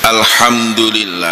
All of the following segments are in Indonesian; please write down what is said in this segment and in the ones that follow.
Alhamdulillah.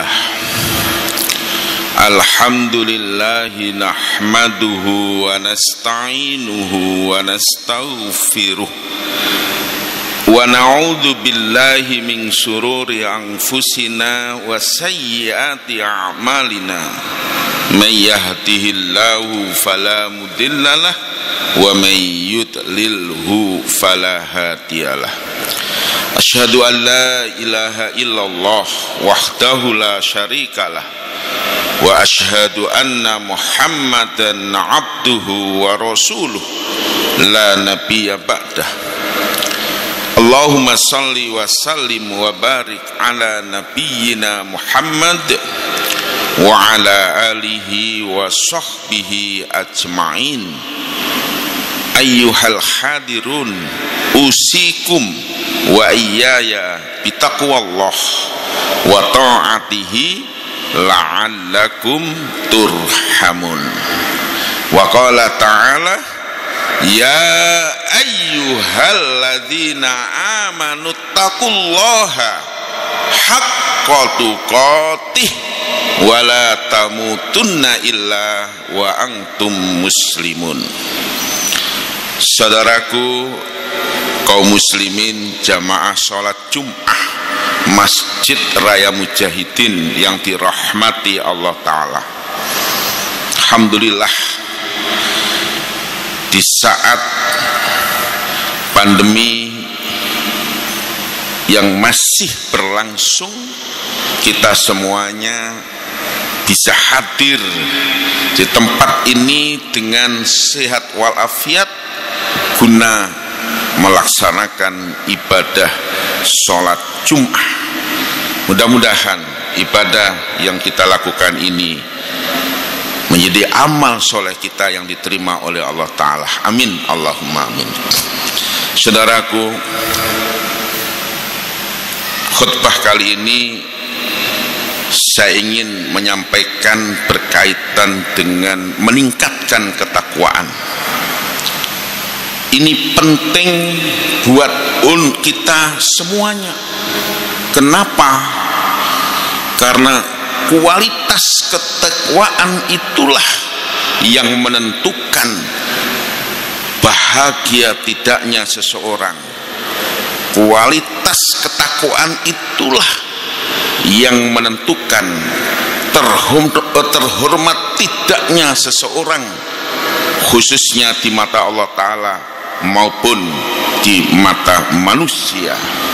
Alhamdulillahi nahmaduhu wa nasta'inuhu wa nastaghfiruh wa na'udzu billahi min syururi anfusina wa sayyiati a'malina. May yahdihillahu fala mudhillalah wa may yudlilhu fala hadiyalah. Asyhadu an la ilaha illallah wahdahu la syarikalah wa asyhadu anna Muhammadan abduhu wa rasuluh la nabiyya ba'dah. Allahumma salli wa sallim wa barik ala nabiyyina Muhammad wa ala alihi wa sahbihi ajma'in. Ayyuhal hadirun, usikum wa iyaya bitaqwallah wa ta'atihi la'allakum turhamun. Wa qala ta'ala, ya ayyuhalladzina amanu taqullaha haqqa tuqatih wa la tamutunna illa wa antum muslimun. Saudaraku kaum muslimin jamaah sholat Jum'ah Masjid Raya Mujahidin yang dirahmati Allah Ta'ala, alhamdulillah, di saat pandemi yang masih berlangsung, kita semuanya bisa hadir di tempat ini dengan sehat walafiat guna melaksanakan ibadah sholat Jum'ah. Mudah-mudahan ibadah yang kita lakukan ini menjadi amal soleh kita yang diterima oleh Allah Ta'ala. Amin, Allahumma amin. Saudaraku, khutbah kali ini saya ingin menyampaikan berkaitan dengan meningkatkan ketakwaan. Ini penting buat kita semuanya. Kenapa? Karena kualitas ketakwaan itulah yang menentukan bahagia tidaknya seseorang. Kualitas ketakwaan itulah yang menentukan terhormat tidaknya seseorang, khususnya di mata Allah Ta'ala maupun di mata manusia.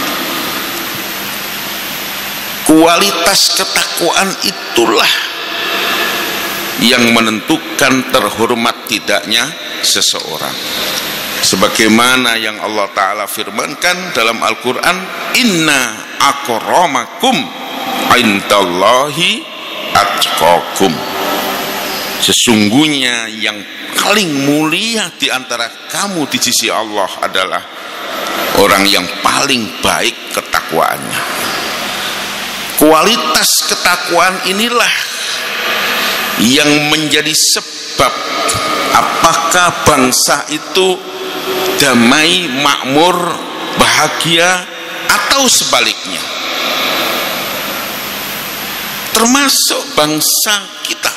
Kualitas ketakwaan itulah yang menentukan terhormat tidaknya seseorang. Sebagaimana yang Allah Ta'ala firmankan dalam Al-Quran, inna akramakum indallahi atqakum. Sesungguhnya yang paling mulia di antara kamu di sisi Allah adalah orang yang paling baik ketakwaannya. Kualitas ketakwaan inilah yang menjadi sebab apakah bangsa itu damai, makmur, bahagia, atau sebaliknya. Termasuk bangsa kita.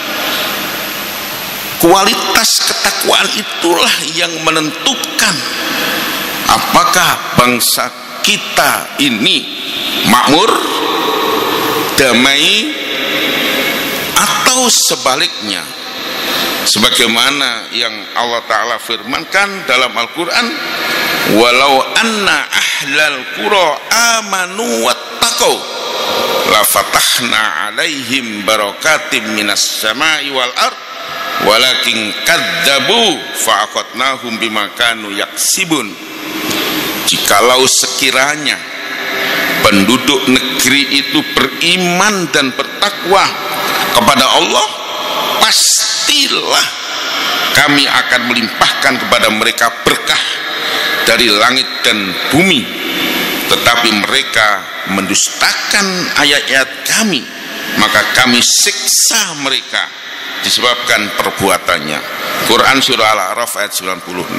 Kualitas ketakwaan itulah yang menentukan apakah bangsa kita ini makmur, damai, atau sebaliknya. Sebagaimana yang Allah Ta'ala firmankan dalam Al-Quran, walau anna ahlal qura amanu wattaqau la fatahna alaihim barakatim minas samai wal ard walakin kadzabu fa'aqadnahum bima kanu yaksibun. Jikalau sekiranya penduduk negeri itu beriman dan bertakwa kepada Allah, pastilah kami akan melimpahkan kepada mereka berkah dari langit dan bumi. Tetapi mereka mendustakan ayat-ayat kami, maka kami siksa mereka disebabkan perbuatannya. Quran surah Al-A'raf ayat 96.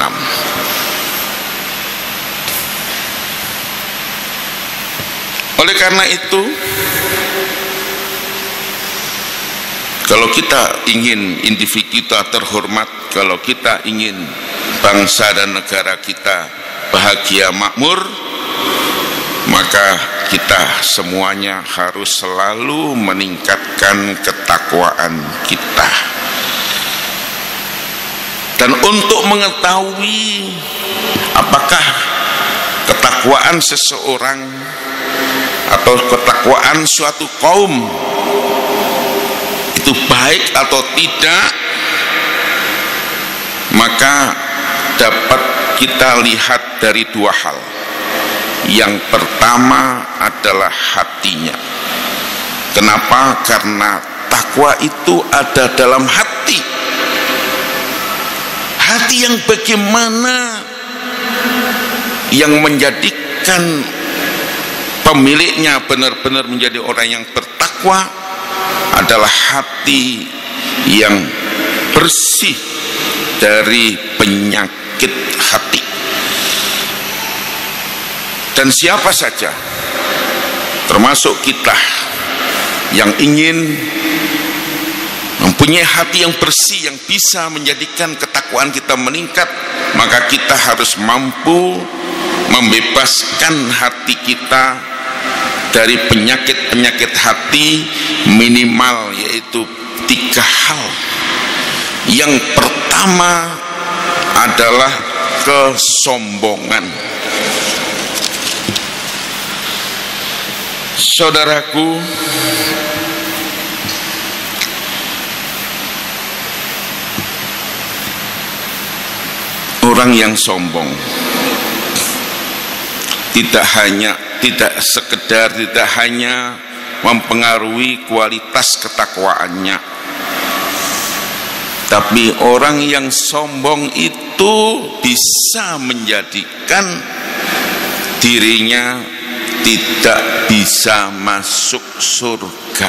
Oleh karena itu, kalau kita ingin individu kita terhormat, kalau kita ingin bangsa dan negara kita bahagia makmur, maka kita semuanya harus selalu meningkatkan ketakwaan kita. Dan untuk mengetahui apakah ketakwaan seseorang atau ketakwaan suatu kaum itu baik atau tidak, maka dapat kita lihat dari dua hal. Yang pertama adalah hatinya. Kenapa? Karena takwa itu ada dalam hati. Hati yang bagaimana yang menjadikan pemiliknya benar-benar menjadi orang yang bertakwa adalah hati yang bersih dari penyakit hati. Dan siapa saja, termasuk kita yang ingin mempunyai hati yang bersih yang bisa menjadikan ketakwaan kita meningkat, maka kita harus mampu membebaskan hati kita dari penyakit-penyakit hati, minimal yaitu 3 hal. Yang pertama adalah kesombongan. Saudaraku, orang yang sombong tidak hanya mempengaruhi kualitas ketakwaannya, tapi orang yang sombong itu bisa menjadikan dirinya tidak bisa masuk surga.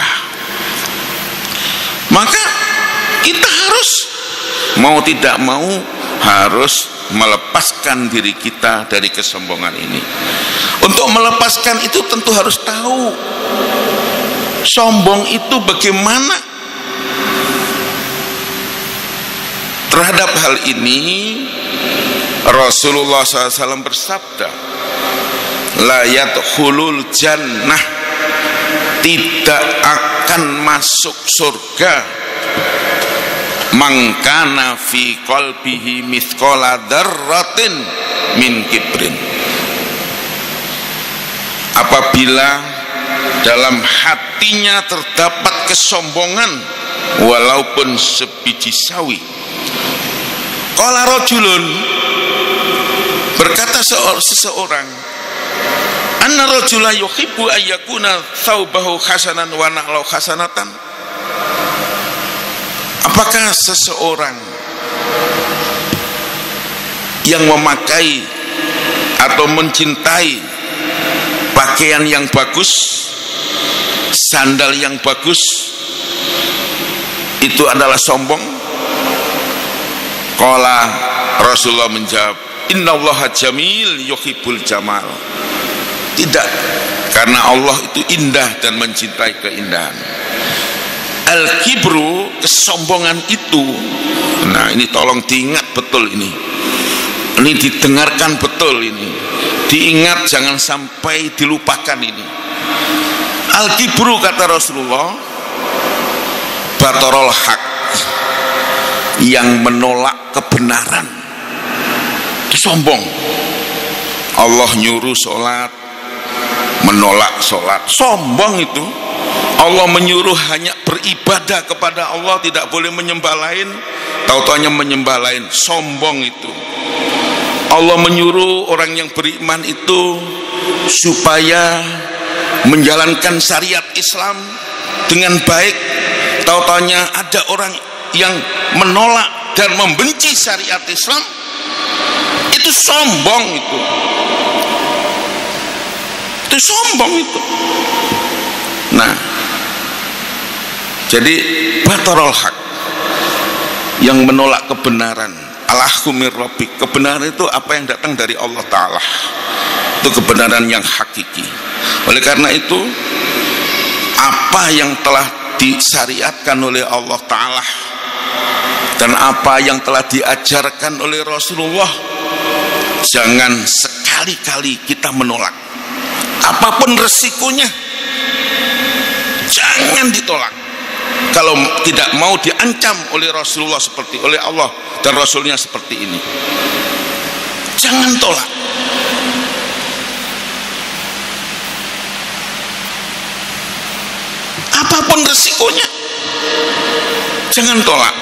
Maka kita harus mau tidak mau harus melepaskan diri kita dari kesombongan ini. Untuk melepaskan itu tentu harus tahu sombong itu bagaimana. Terhadap hal ini Rasulullah SAW bersabda, la yadkhulul jannah, tidak akan masuk surga, man kana fi qalbihi mithqala dzarratin min kibrin, apabila dalam hatinya terdapat kesombongan walaupun sebiji sawi. Qala rajulun, berkata seseorang, anna rajula yuhibbu ayyakuna thawbahu hasanan wa na'lahu hasanatan. Apakah seseorang yang memakai atau mencintai pakaian yang bagus, sandal yang bagus, itu adalah sombong? Qala, Rasulullah menjawab, innallaha jamil yuhibbul jamal. Tidak, karena Allah itu indah dan mencintai keindahan. Al-kibru, kesombongan itu, nah ini tolong diingat betul ini didengarkan betul ini, diingat, jangan sampai dilupakan ini. Al-kibru, kata Rasulullah, batorol haq, yang menolak kebenaran, itu sombong. Allah nyuruh sholat, menolak sholat, sombong itu. Allah menyuruh hanya beribadah kepada Allah, tidak boleh menyembah lain, tahu-tahunya menyembah lain, sombong itu. Allah menyuruh orang yang beriman itu supaya menjalankan syariat Islam dengan baik, tahu-tahunya ada orang yang menolak dan membenci syariat Islam, itu sombong itu. Itu sombong itu. Nah, jadi batarul haq, yang menolak kebenaran, alahku mir rabbik, kebenaran itu apa yang datang dari Allah Ta'ala, itu kebenaran yang hakiki. Oleh karena itu, apa yang telah disyariatkan oleh Allah Ta'ala dan apa yang telah diajarkan oleh Rasulullah, jangan sekali-kali kita menolak. Apapun resikonya, jangan ditolak. Kalau tidak mau diancam oleh Rasulullah seperti oleh Allah dan Rasulnya seperti ini, jangan tolak. Apapun resikonya, jangan tolak.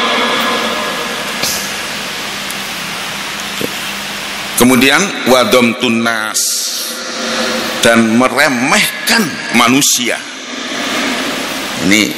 Kemudian wadom tunas, dan meremehkan manusia. Ini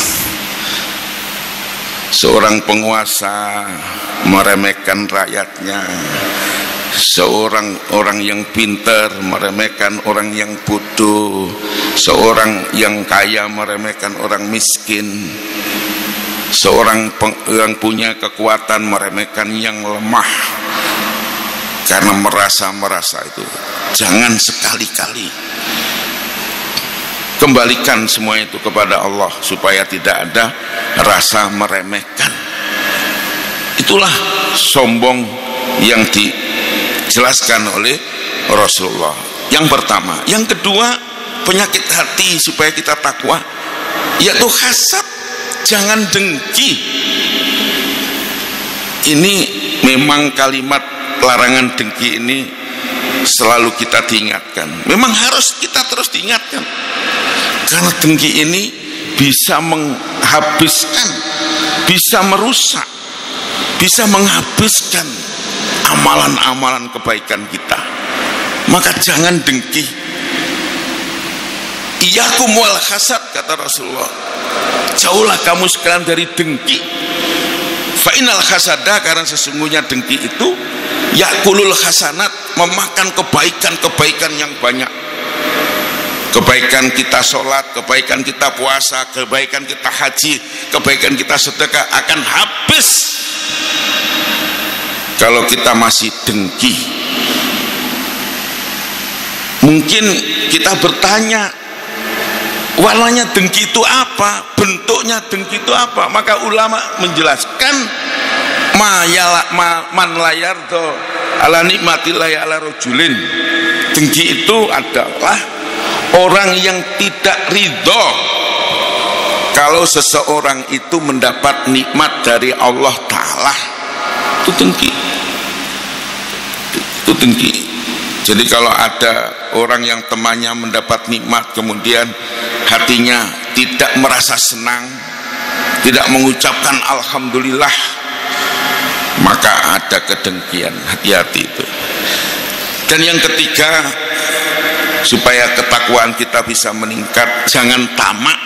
seorang penguasa meremehkan rakyatnya, seorang orang yang pintar meremehkan orang yang bodoh, seorang yang kaya meremehkan orang miskin, seorang yang punya kekuatan meremehkan yang lemah karena merasa itu. Jangan sekali-kali. Kembalikan semua itu kepada Allah supaya tidak ada rasa meremehkan. Itulah sombong yang dijelaskan oleh Rasulullah. Yang pertama. Yang kedua, penyakit hati supaya kita takwa, yaitu hasad. Jangan dengki. Ini memang kalimat larangan dengki ini selalu kita diingatkan. Memang harus kita terus diingatkan, karena dengki ini bisa menghabiskan, bisa merusak, bisa menghabiskan amalan-amalan kebaikan kita. Maka jangan dengki. Iyyakum wal hasad, kata Rasulullah, jauhlah kamu sekalian dari dengki. Fa innal hasada, karena sesungguhnya dengki itu yakulul hasanat, memakan kebaikan-kebaikan yang banyak. Kebaikan kita sholat, kebaikan kita puasa, kebaikan kita haji, kebaikan kita sedekah akan habis kalau kita masih dengki. Mungkin kita bertanya, warnanya dengki itu apa? Bentuknya dengki itu apa? Maka ulama menjelaskan, man layar to ala nikmatillahi ala rajulin. Dengki itu adalah orang yang tidak ridho kalau seseorang itu mendapat nikmat dari Allah Ta'ala. Itu dengki. Itu dengki. Jadi kalau ada orang yang temannya mendapat nikmat, kemudian hatinya tidak merasa senang, tidak mengucapkan alhamdulillah, maka ada kedengkian. Hati-hati itu. Dan yang ketiga, supaya ketakwaan kita bisa meningkat, jangan tamak.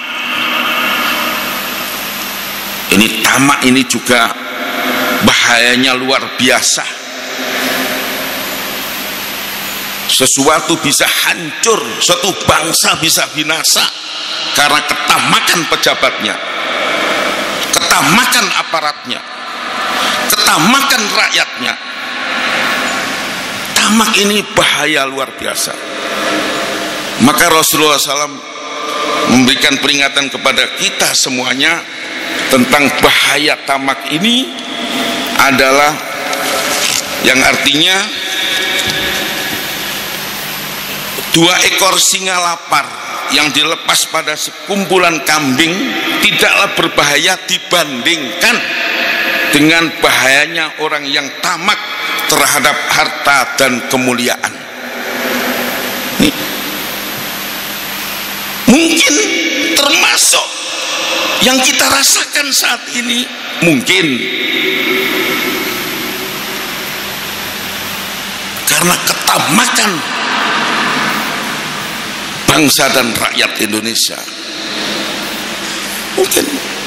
Ini tamak ini juga bahayanya luar biasa. Sesuatu bisa hancur, suatu bangsa bisa binasa karena ketamakan pejabatnya, ketamakan aparatnya, ketamakan rakyatnya. Tamak ini bahaya luar biasa. Maka Rasulullah SAW memberikan peringatan kepada kita semuanya tentang bahaya tamak ini, adalah yang artinya dua ekor singa lapar yang dilepas pada sekumpulan kambing tidaklah berbahaya dibandingkan dengan bahayanya orang yang tamak terhadap harta dan kemuliaan. Nih, mungkin termasuk yang kita rasakan saat ini, mungkin karena ketamakan bangsa dan rakyat Indonesia. Mungkin.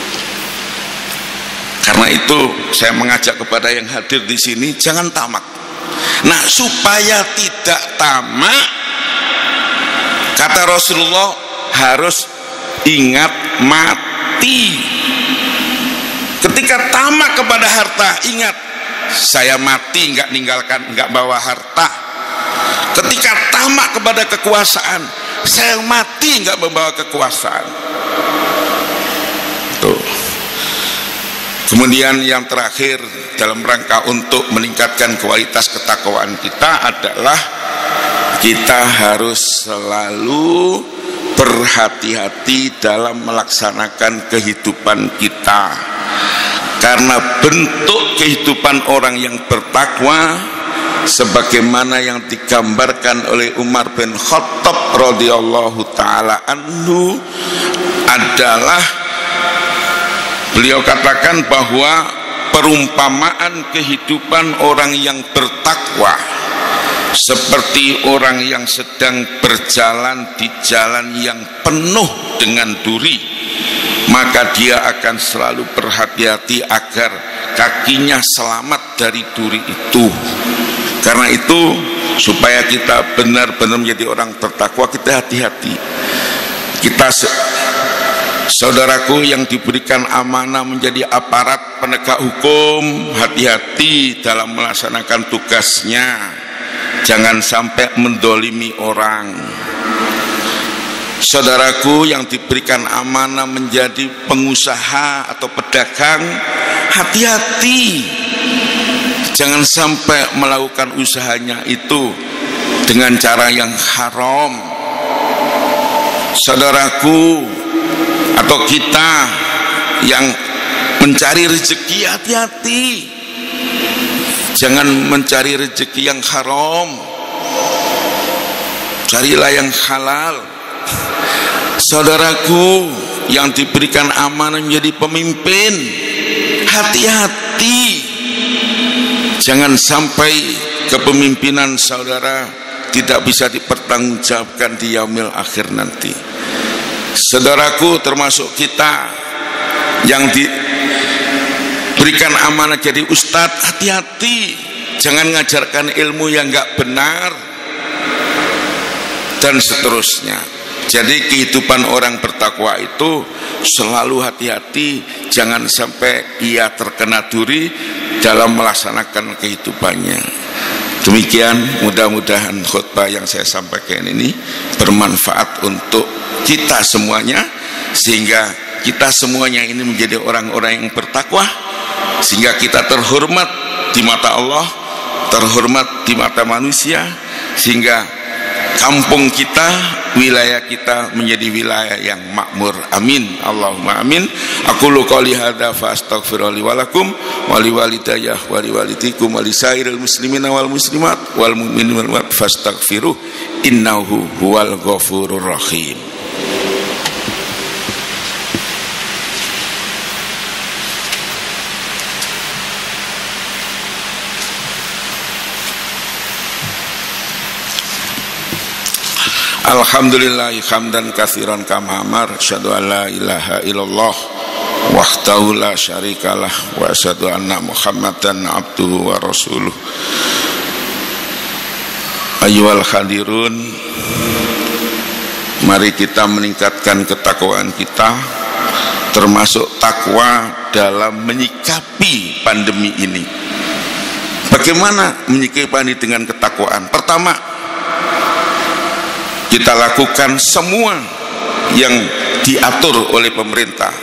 Karena itu saya mengajak kepada yang hadir di sini, jangan tamak. Nah, supaya tidak tamak, kata Rasulullah, harus ingat mati. Ketika tamak kepada harta, ingat, saya mati nggak ninggalkan, nggak bawa harta. Ketika tamak kepada kekuasaan, saya mati nggak membawa kekuasaan. Tuh. Kemudian yang terakhir dalam rangka untuk meningkatkan kualitas ketakwaan kita adalah kita harus selalu berhati-hati dalam melaksanakan kehidupan kita, karena bentuk kehidupan orang yang bertakwa sebagaimana yang digambarkan oleh Umar bin Khattab radhiyallahu taala anhu adalah, beliau katakan bahwa perumpamaan kehidupan orang yang bertakwa seperti orang yang sedang berjalan di jalan yang penuh dengan duri, maka dia akan selalu berhati-hati agar kakinya selamat dari duri itu. Karena itu, supaya kita benar-benar menjadi orang bertakwa, kita hati-hati. Kita saudaraku yang diberikan amanah menjadi aparat penegak hukum, hati-hati dalam melaksanakan tugasnya. Jangan sampai mendolimi orang. Saudaraku yang diberikan amanah menjadi pengusaha atau pedagang, hati-hati. Jangan sampai melakukan usahanya itu dengan cara yang haram. Saudaraku atau kita yang mencari rezeki, hati-hati. Jangan mencari rezeki yang haram, carilah yang halal. Saudaraku yang diberikan amanah menjadi pemimpin, hati-hati. Jangan sampai kepemimpinan saudara tidak bisa dipertanggungjawabkan di yaumil akhir nanti. Saudaraku, termasuk kita yang diberikan amanah jadi ustadz, hati-hati. Jangan ngajarkan ilmu yang enggak benar dan seterusnya. Jadi kehidupan orang bertakwa itu selalu hati-hati, jangan sampai ia terkena duri dalam melaksanakan kehidupannya. Demikian, mudah-mudahan khutbah yang saya sampaikan ini bermanfaat untuk kita semuanya, sehingga kita semuanya ini menjadi orang-orang yang bertakwa, sehingga kita terhormat di mata Allah, terhormat di mata manusia, sehingga kampung kita, wilayah kita menjadi wilayah yang makmur. Amin, Allahumma amin. Aqulu qouli hadza fa astaghfirullahi wa lakum wa liwalidayya wa liwalidikum wa lisairil muslimina wal muslimat wal mu'minina wal mu'minat fastaghfiruh innahu huwal ghafurur rahim. Alhamdulillah hamdan katsiran kama amar, asyhadu an la ilaha illallah wahdahu la syarikalah wa asyhadu anna Muhammadan abduhu wa rasuluh. Ayyuhal hadirun, mari kita meningkatkan ketakwaan kita, termasuk takwa dalam menyikapi pandemi ini. Bagaimana menyikapi dengan ketakwaan? Pertama, kita lakukan semua yang diatur oleh pemerintah.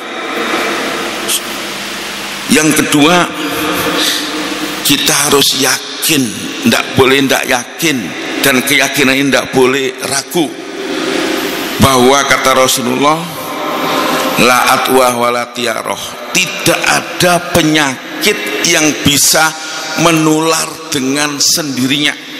Yang kedua, kita harus yakin, tidak boleh tidak yakin, dan keyakinan ini tidak boleh ragu, bahwa kata Rasulullah, la atwa wala tiaroh, tidak ada penyakit yang bisa menular dengan sendirinya.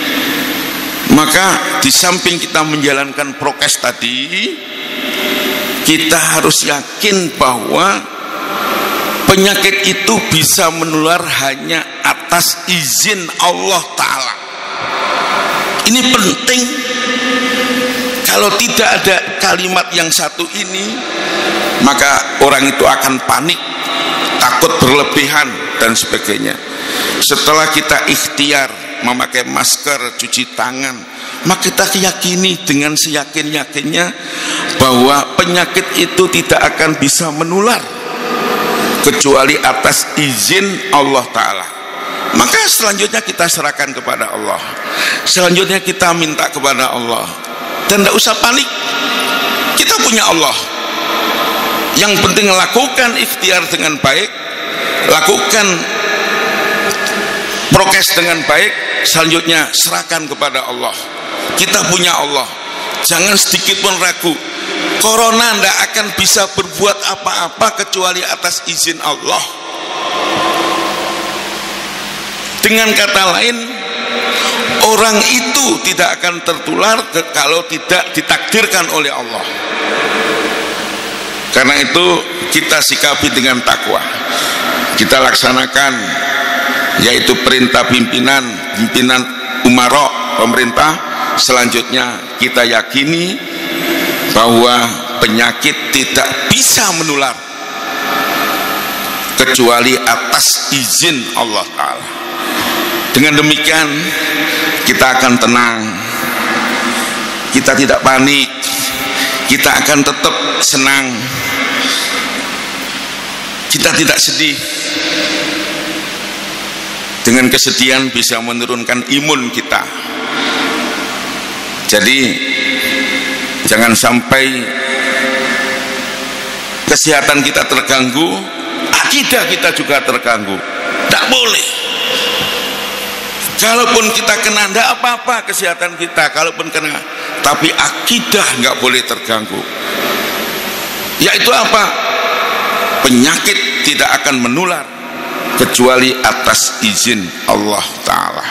Maka di samping kita menjalankan prokes tadi, kita harus yakin bahwa penyakit itu bisa menular hanya atas izin Allah Ta'ala. Ini penting. Kalau tidak ada kalimat yang satu ini, maka orang itu akan panik, takut berlebihan dan sebagainya. Setelah kita ikhtiar memakai masker, cuci tangan, maka kita yakini dengan seyakin-yakinnya bahwa penyakit itu tidak akan bisa menular kecuali atas izin Allah Ta'ala. Maka selanjutnya kita serahkan kepada Allah, selanjutnya kita minta kepada Allah. dan tidak usah panik. Kita punya Allah. Yang penting lakukan ikhtiar dengan baik, lakukan prokes dengan baik, selanjutnya serahkan kepada Allah. Kita punya Allah. Jangan sedikit pun ragu. Corona tidak akan bisa berbuat apa-apa kecuali atas izin Allah. Dengan kata lain, orang itu tidak akan tertular kalau tidak ditakdirkan oleh Allah. Karena itu kita sikapi dengan takwa. Kita laksanakan, yaitu perintah pimpinan umara pemerintah. Selanjutnya kita yakini bahwa penyakit tidak bisa menular kecuali atas izin Allah Ta'ala. Dengan demikian kita akan tenang, kita tidak panik, kita akan tetap senang, kita tidak sedih. Dengan kesedihan bisa menurunkan imun kita. Jadi jangan sampai kesehatan kita terganggu, akidah kita juga terganggu. Tidak boleh. Kalaupun kita kena, tidak apa-apa kesehatan kita. Kalaupun kena, tapi akidah nggak boleh terganggu. Yaitu apa? Penyakit tidak akan menular kecuali atas izin Allah Ta'ala.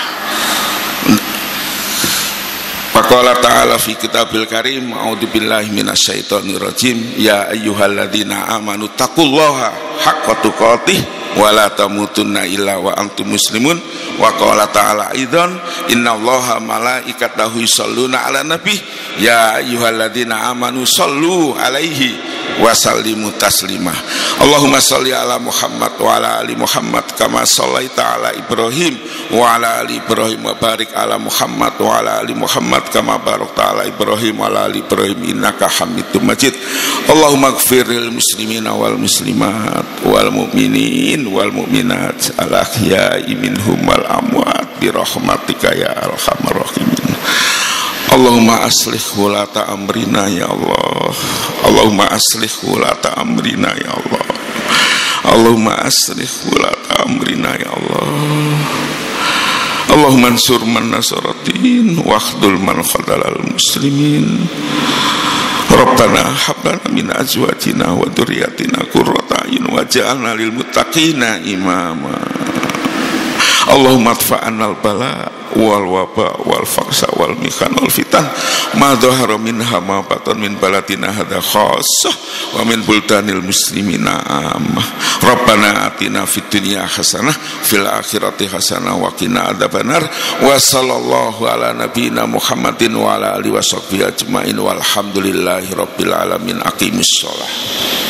Faqala ta'ala fi kitabil karim, a'udzubillahi minasyaitonir rajim, ya ayyuhalladzina amanu taqullaha haqqa tuqatih wa la tamutunna illa wa antum muslimun. Wa qala ta'ala aidan, innallaha malaikatahu yusholluna 'alan nabi ya ayyuhalladzina amanu shollu 'alaihi wa sallimu taslima. Allahumma sholli ala Muhammad wa ala ali Muhammad kama shallaita ala Ibrahim wa ala ali Ibrahim wa barik ala Muhammad wa ala ali Muhammad kama barakta ala Ibrahim wa ala ali Ibrahim innaka Hamidum Majid. Allahumma ighfiril muslimina wal muslimat wal mu'minin wal mu'minat al ahya'i minhum wal amwat bi rahmatika ya arhamar rahimin. Allahumma aslih wulata amrina ya Allah. Allahumma aslih wulata amrina ya Allah. Allahumma aslih wulata amrina ya Allah. Allahumma ansur man nasaratin wa akhdul man khadalal muslimin. Rabbana hab lana min azwajina wa dzurriyyatina qurrata a'yun waj'alna lil muttaqina imama. Allahumma adfa'annal bala wal waba wal faksa wal mikan wal fitan ma dhahara minha ma batan min baladina hadza khassah wa min buldanil muslimina ammah. Rabbana atina fid dunya hasanah fil akhirati hasanah wa qina adzabannar. Wa sallallahu ala nabiyyina Muhammadin wa ala alihi washabbihi ajmain walhamdulillahi rabbil alamin. Aqimus shalah.